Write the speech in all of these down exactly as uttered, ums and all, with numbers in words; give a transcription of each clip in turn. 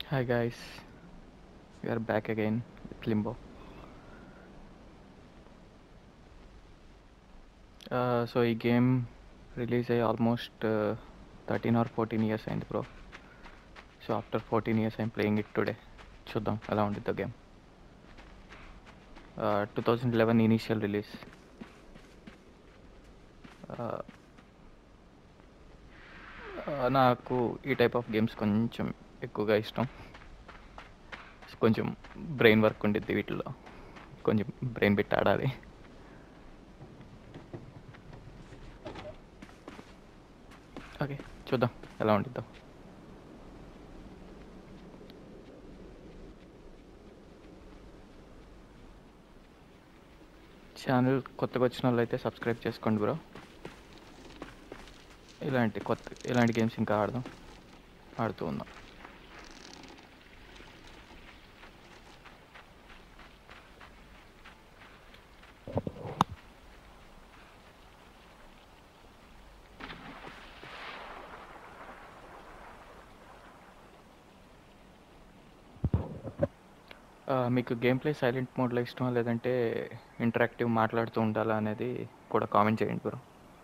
Hi guys, we are back again with Limbo. Uh, so ఈ game release అయ్యి almost thirteen or fourteen years అయింది bro. So after fourteen years I'm playing it today. చూద్దాం ఎలా ఉంటుంది గేమ్. Two thousand eleven initial release. నాకు ఈ type of games కొంచెం ఎక్కువగా ఇష్టం. కొంచెం బ్రెయిన్ వర్క్ ఉండిద్ది వీటిలో, కొంచెం బ్రెయిన్ పెట్టి ఆడాలి. ఓకే చూద్దాం ఎలా ఉంటుందో. ఛానల్ కొత్తగా వచ్చిన వాళ్ళు అయితే సబ్స్క్రైబ్ చేసుకోండి బ్రో. ఇలాంటి కొత్త ఇలాంటి గేమ్స్ ఇంకా ఆడదాం ఆడుతూ ఉందాం. ఆ, మీకు గేమ్ ప్లే సైలెంట్ మోడ్లో ఇష్టమా లేదంటే ఇంటరాక్టివ్ మాట్లాడుతూ ఉండాలా అనేది కూడా కామెంట్ చేయండి బ్రో.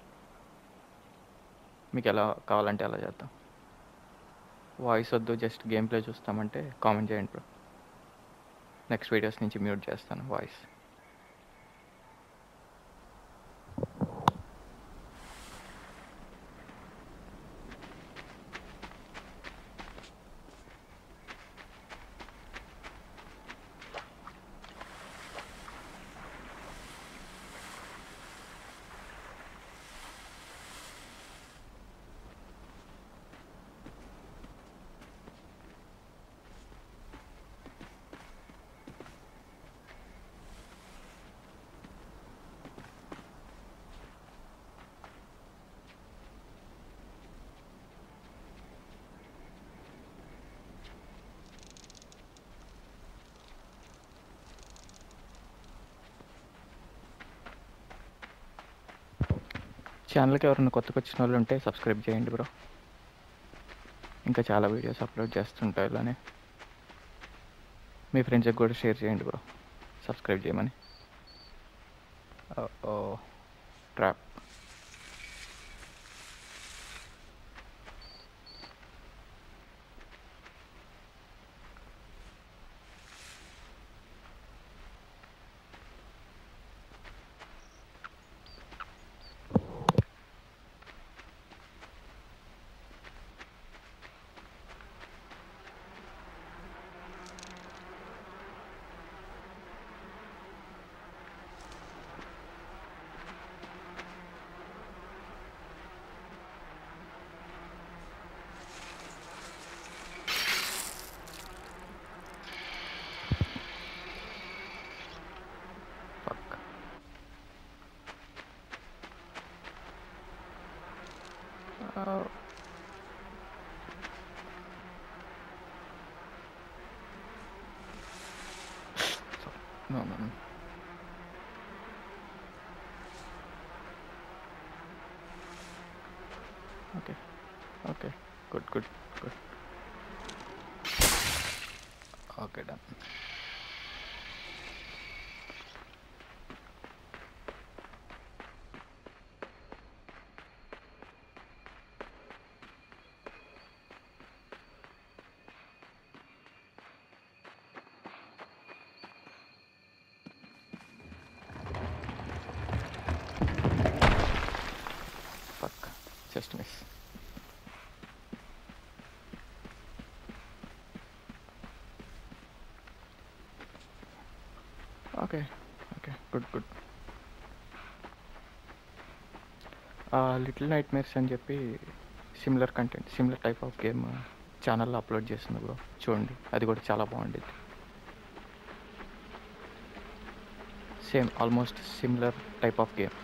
మీకు ఎలా కావాలంటే అలా చేద్దాం. వాయిస్ వద్దు జస్ట్ గేమ్ ప్లే చూస్తామంటే కామెంట్ చేయండి బ్రో. నెక్స్ట్ వీడియోస్ నుంచి మ్యూట్ చేస్తాను వాయిస్. ఛానల్కి ఎవరైనా కొత్తగా వచ్చిన వాళ్ళు ఉంటే సబ్స్క్రైబ్ చేయండి బ్రో. ఇంకా చాలా వీడియోస్ అప్లోడ్ చేస్తుంటాయి ఇలానే. మీ ఫ్రెండ్స్కి కూడా షేర్ చేయండి బ్రో సబ్స్క్రైబ్ చేయమని. Oh trap. No, no, no. Okay, okay, good, good, good. Okay, done. Fuck, just miss. Okay, okay, good, good. Little Nightmares అని చెప్పి similar content similar type of game ఛానల్లో upload చేస్తుంది bro. చూడండి అది కూడా చాలా బాగుండేది. Same almost similar type of game.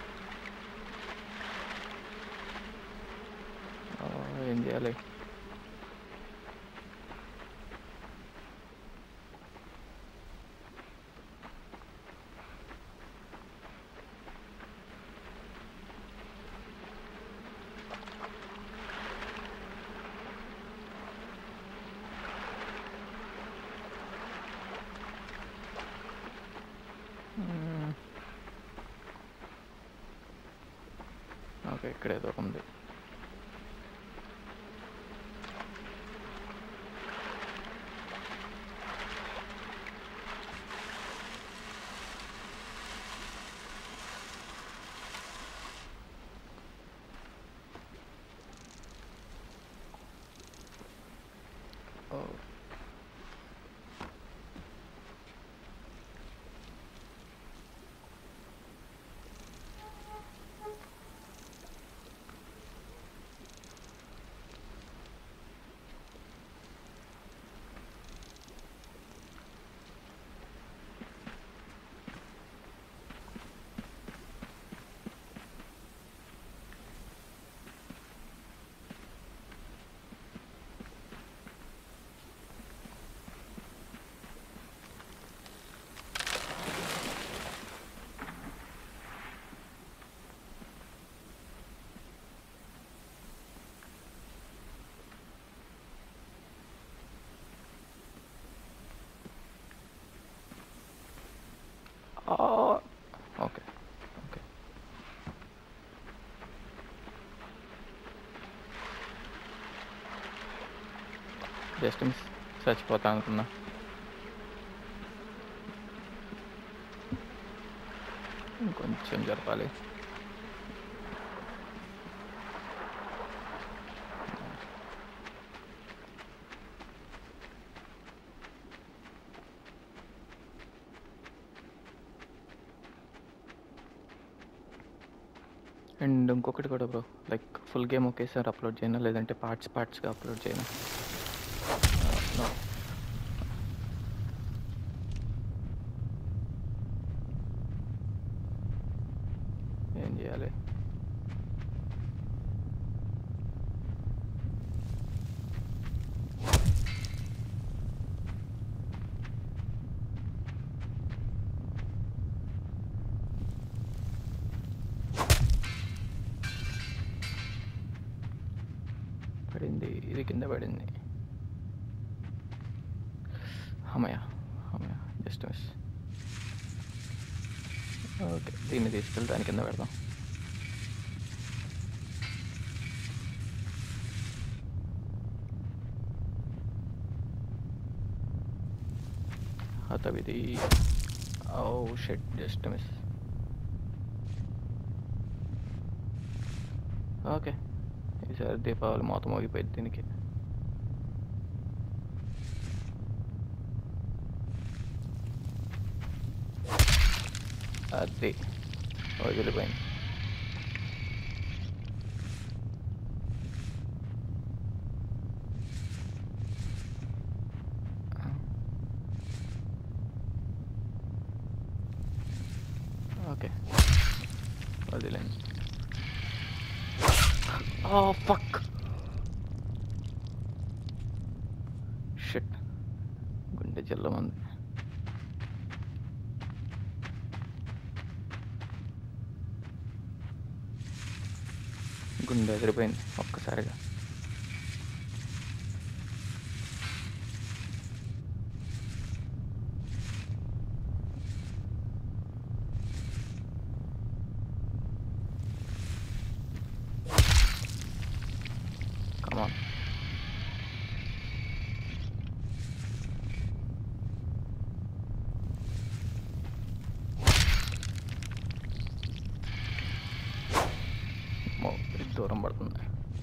ఏం చేయాలి? ఓకే, ఇక్కడ ఏదో ఉంది. Okay okay, just miss. చచ్చిపోతా అనుకున్నా. ఇంకొంచెం జరపాలి. అండ్ ఇంకొకటి కూడా బ్రో, లైక్ ఫుల్ గేమ్ ఒకేసారి అప్లోడ్ చేయను, లేదంటే పార్ట్స్ పార్ట్స్గా అప్లోడ్ చేయను. No. ఏం చేయాలి? పడింది, ఇది కింద పడింది. అమ్మయ్య అమ్మయ్య, జస్ట్ మిస్. ఓకే, దీన్ని తీసుకెళ్ళి దాని కింద పెడదాం. అతవిది. ఓ షెట్, జస్ట్ మిస్. ఓకే, ఈసారి దీపావళి మొత్తం మోగిపోయింది దీనికి. అది వదిలిపోయింది. ఓకే, వదిలేండి. ఓ ఫక్, షిట్, గుండె జల్లమంది. గుండె ఎదిరిపోయింది ఒక్కసారిగా. కమాన్. దూరం పడుతుంది.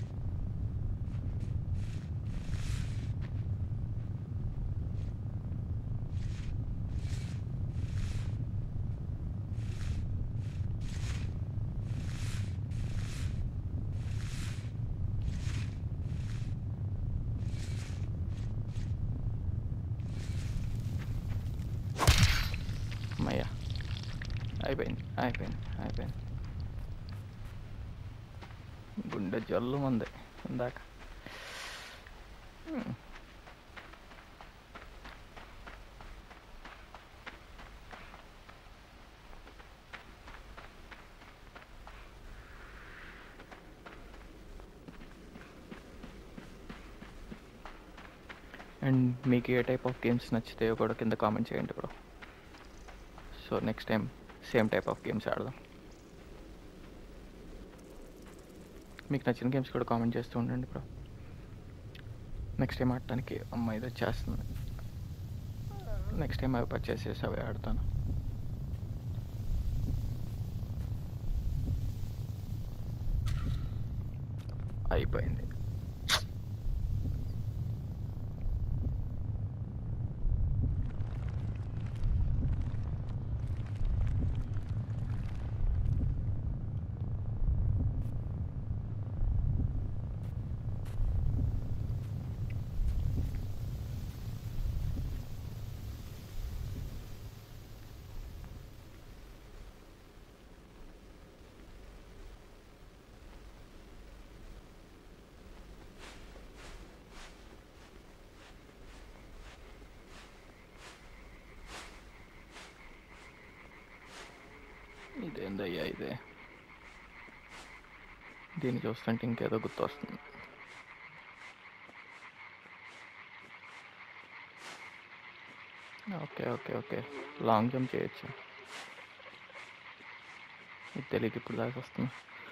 అమ్మయ్యా, అయిపోయింది అయిపోయింది అయిపోయింది. గుండె జల్లు మంది ఇందాక. అండ్ మీకు ఏ టైప్ ఆఫ్ గేమ్స్ నచ్చితాయో కూడా కింద కామెంట్ చేయండి bro. So next time same type of games ఆడదాం. మీకు నచ్చిన గేమ్స్ కూడా కామెంట్ చేస్తూ ఉండండి బ్రో. నెక్స్ట్ టైం ఆడటానికి అమ్మ ఇది వచ్చేస్తుంది. నెక్స్ట్ టైం అవి పర్చేస్ చేసి అవి ఆడతాను. అయిపోయింది. ఇదేందయ్యా ఇదే, దీన్ని చూస్తుంటే ఇంకేదో గుర్తు వస్తుంది. Okay okay okay long jump చేయొచ్చు. ఇది తెలియదు ఇప్పుడు దాకా వస్తుంది.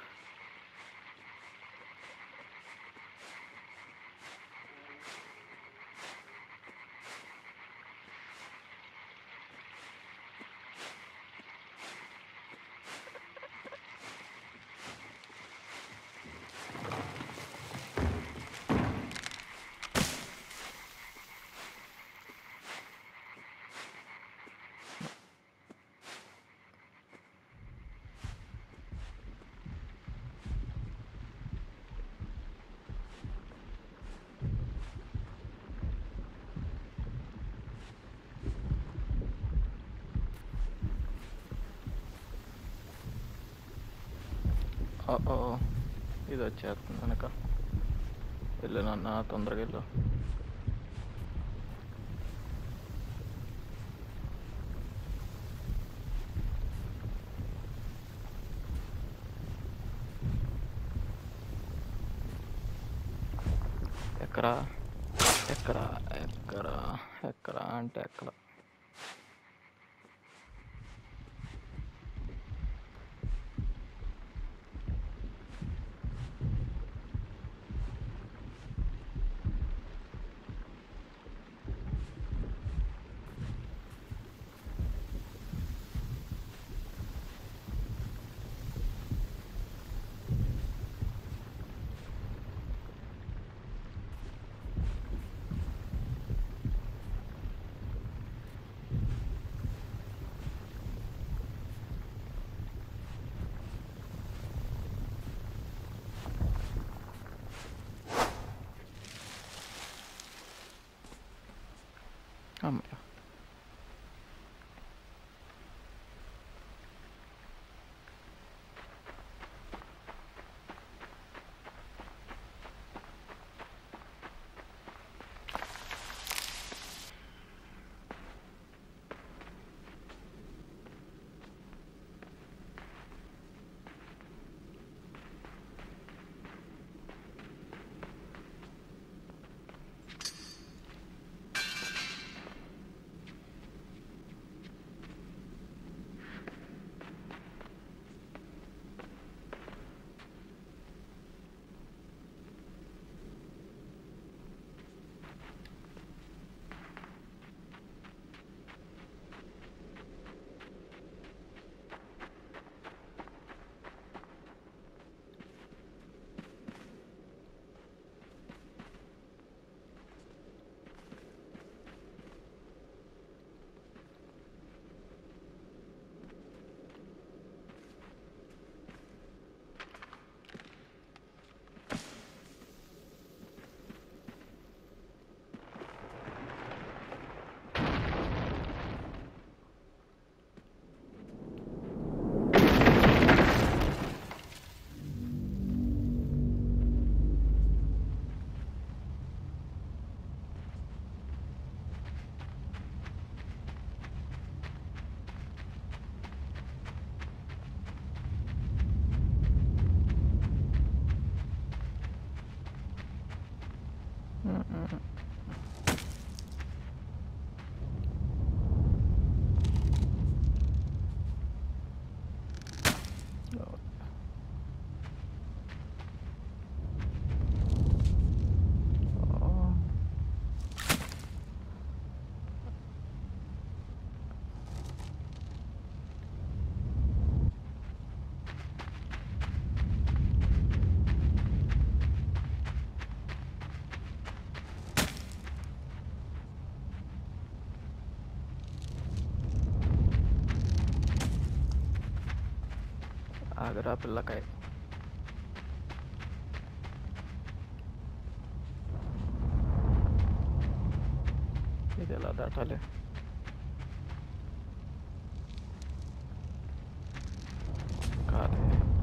ఓ ఇది వచ్చేస్తుంది వెనక. వెళ్ళు నాన్న, తొందరగా వెళ్ళు. ఎక్కరా ఎక్కరా ఎక్కరా ఎక్కరా అంటే ఎక్కడ? అమ్మయ్య. కాదురా పిల్లకాయ. ఇది ఎలా దాటాలి? కాదు.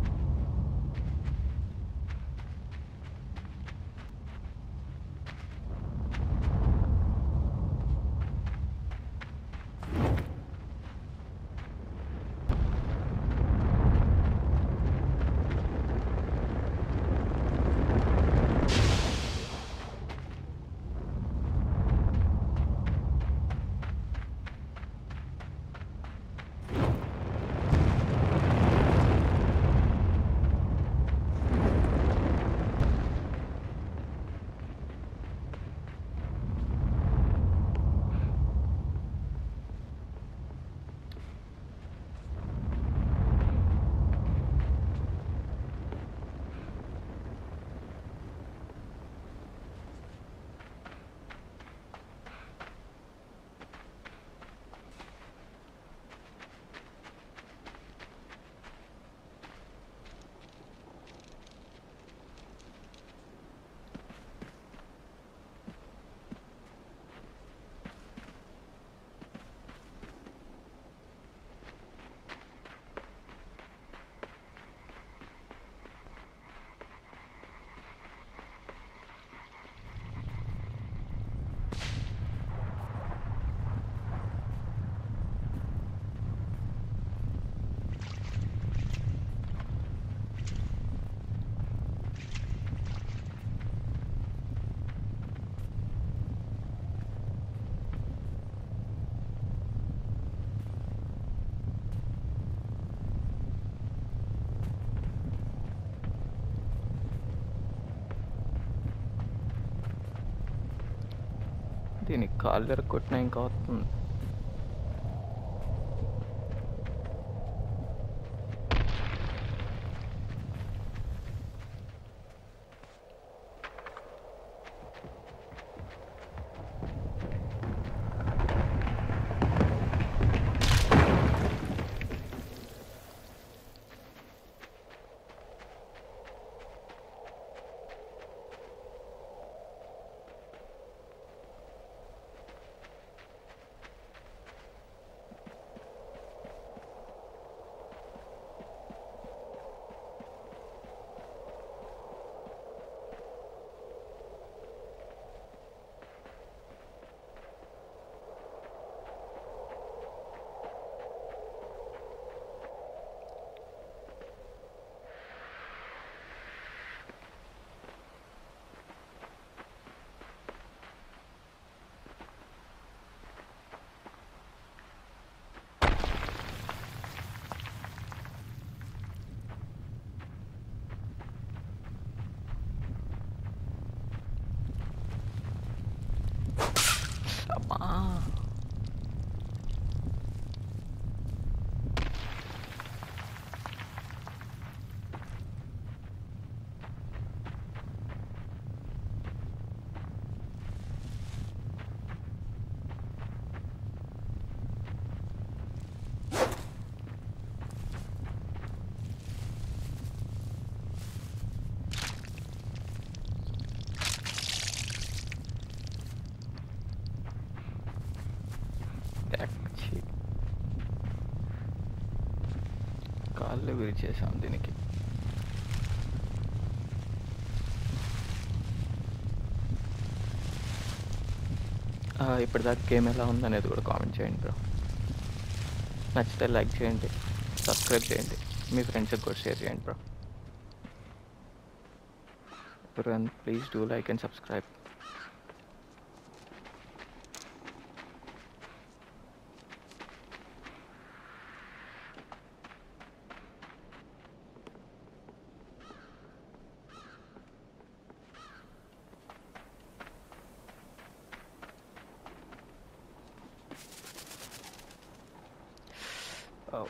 దీనికి కాళ్ళు ఎరగొట్టినా ఇంకా వస్తుంది. అమ్మా, ఛీ, కాళ్ళు విరిచేసాం దీనికి. ఇప్పటిదాకా గేమ్ ఎలా ఉందనేది కూడా కామెంట్ చేయండి బ్రో. నచ్చితే లైక్ చేయండి, సబ్స్క్రైబ్ చేయండి, మీ ఫ్రెండ్స్కి కూడా షేర్ చేయండి bro. everyone, please do like and subscribe. Oh.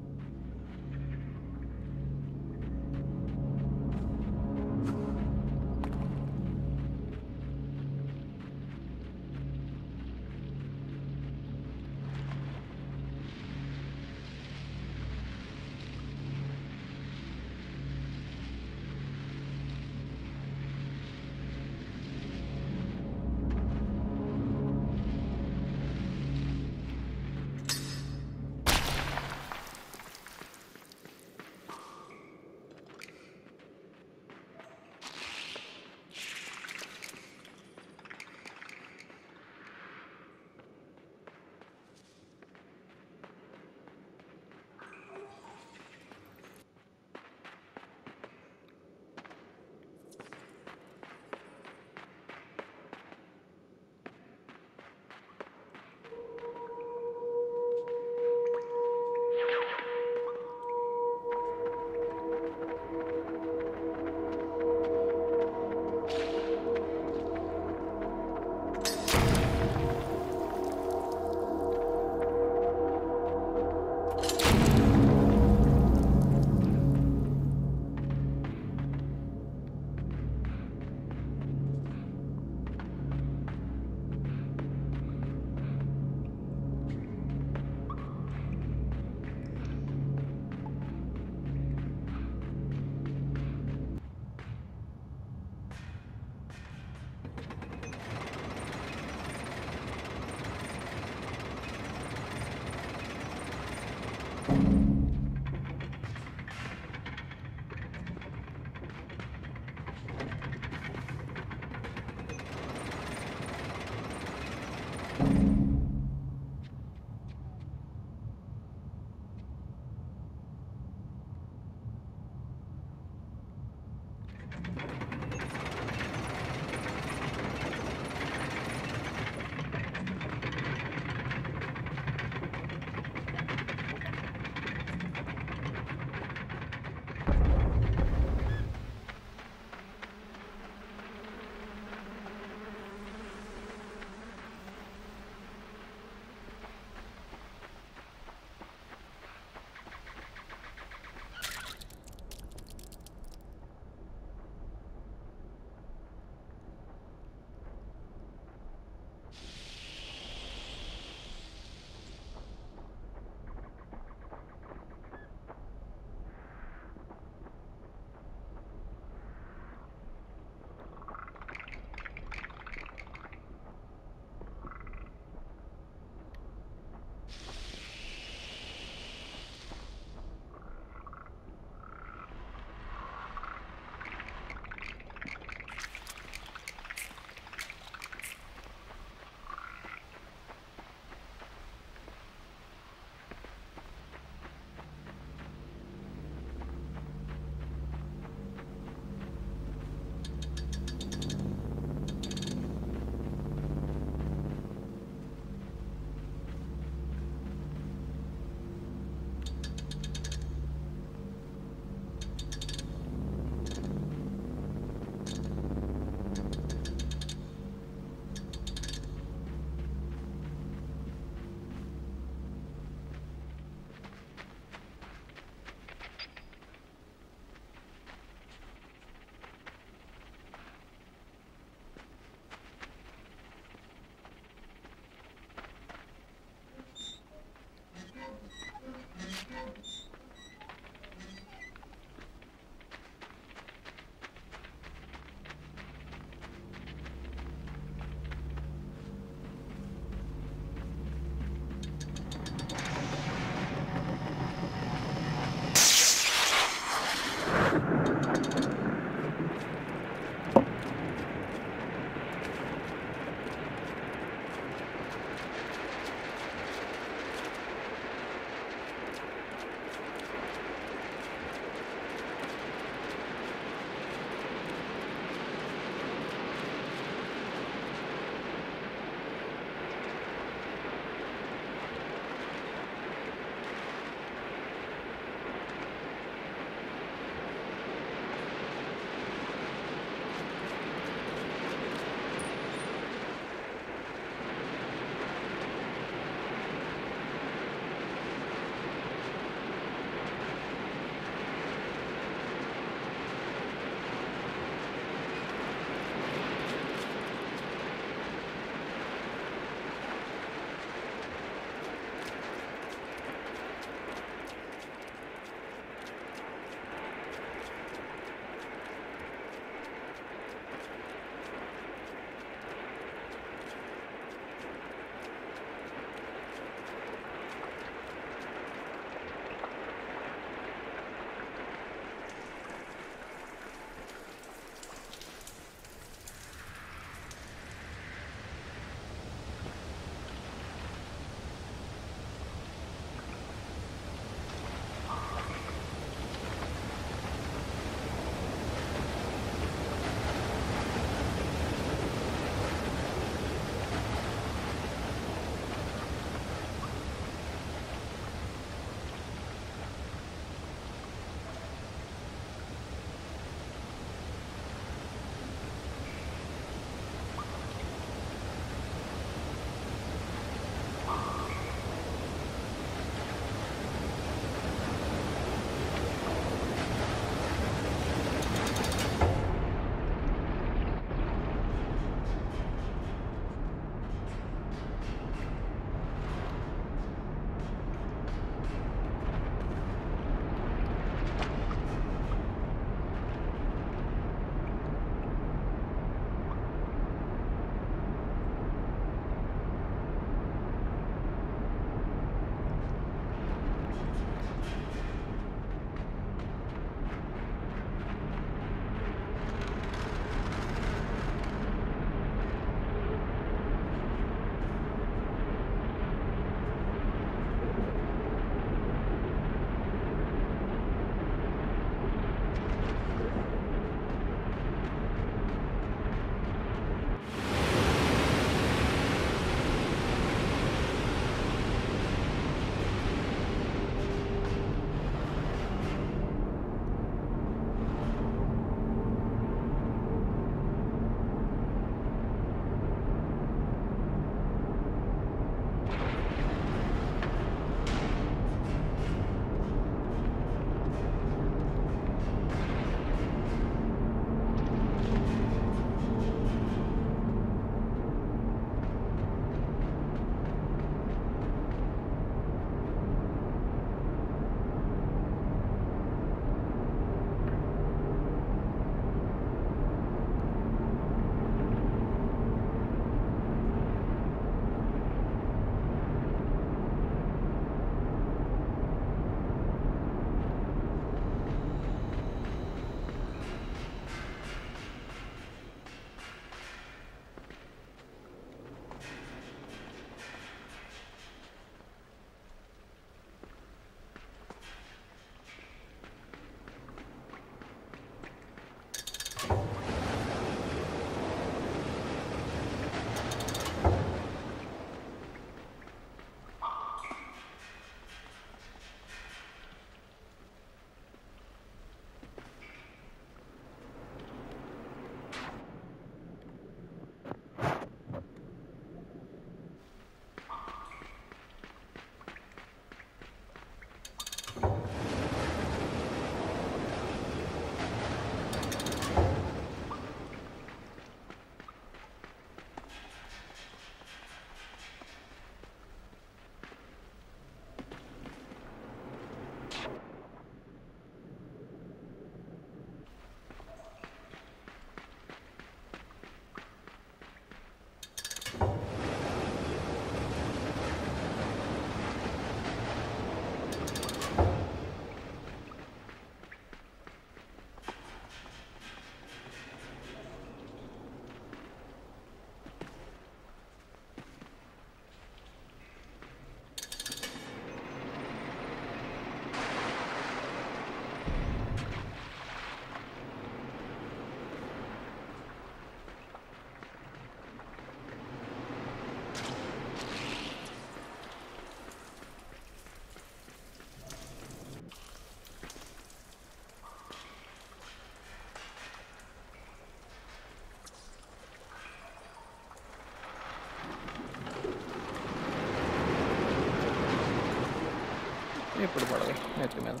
నెత్తి మీద.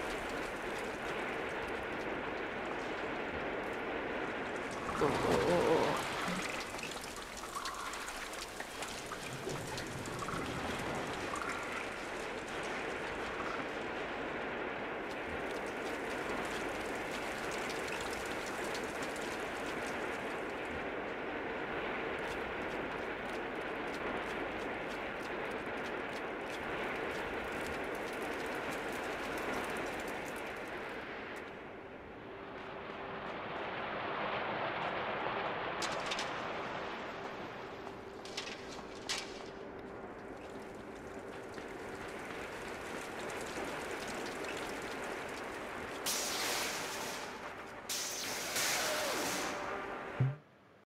Oh, oh, oh, oh.